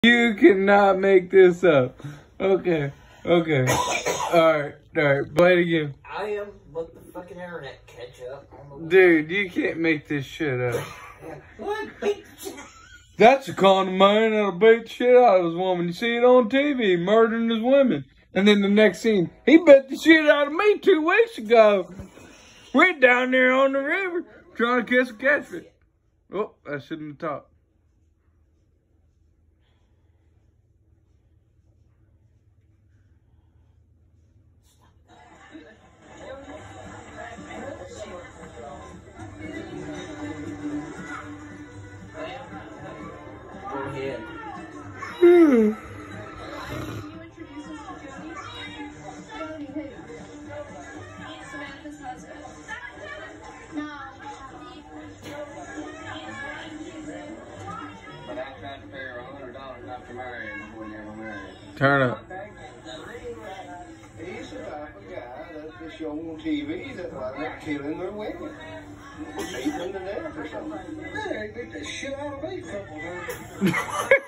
You cannot make this up. Okay. Alright. Play it again. I am, but the fucking internet catch up. Dude, you can't make this shit up. What? That's a con of mine that'll beat the shit out of his woman. You see it on TV, murdering his women. And then the next scene, he bet the shit out of me 2 weeks ago. We're down there on the river trying to catch a catfish. Oh, I shouldn't have talked. Go ahead. But I tried to pay her $100 not to marry him before we ever married. Turn up. He's the type of guy that they show on TV that they're killing their women. Beating them to death or something. They beat the shit out of me a couple times.